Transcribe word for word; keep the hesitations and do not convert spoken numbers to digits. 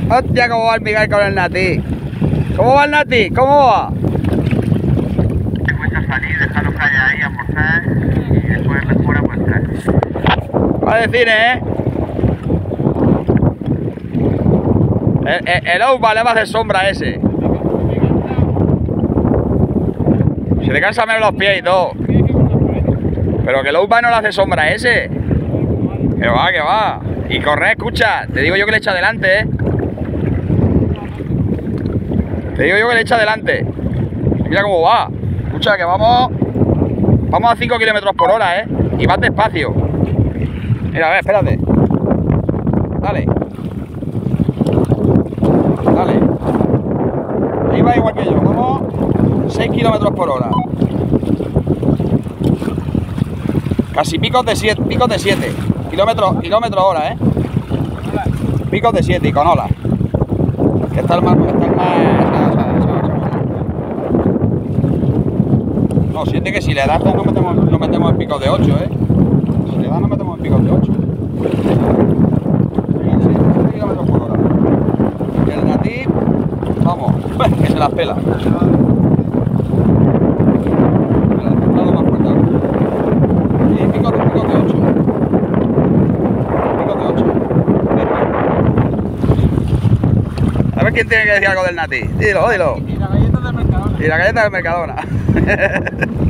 Hostia, cómo va el Miguel con el Nati. ¿Cómo va el Nati? ¿Cómo va? Te cuesta salir, dejarlo callar ahí, almorzar y después mejora pues entrar. Va de cine, ¿eh? El, el, el Ouba le va a hacer sombra a ese. Se le cansa menos los pies y todo. Pero que el Ouba no le hace sombra a ese. Que va, que va. Y corre, escucha. Te digo yo que le echa adelante, ¿eh? Te digo yo que le echa adelante. Mira cómo va. Escucha, que vamos... Vamos a cinco kilómetros por hora, ¿eh? Y vas despacio. Mira, a ver, espérate. Dale. Dale. Ahí va igual que yo. Vamos seis kilómetros por hora. Casi picos de siete. Picos de siete. Kilómetros, kilómetros hora, ¿eh? Picos de siete y con olas. Que está el más... Está el más... No, siente que si le das no metemos, no metemos en picos de ocho, ¿eh? Si le das no metemos en picos de ocho. siete kilómetros por hora. El Nati, vamos, que se las pela. Dale más fuerte. Y picos de, picos de ocho. Picos de ocho. A ver quién tiene que decir algo del Nati. Dilo, dilo. Y la galleta del Mercadona. Y la galleta del Mercadona.